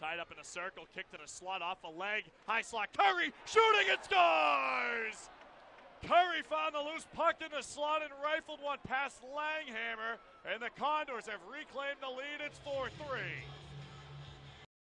tied up in a circle, kick to the slot, off a leg, high slot, Currie shooting and scores! Currie found the loose puck in the slot and rifled one past Langhammer, and the Condors have reclaimed the lead. It's 4-3.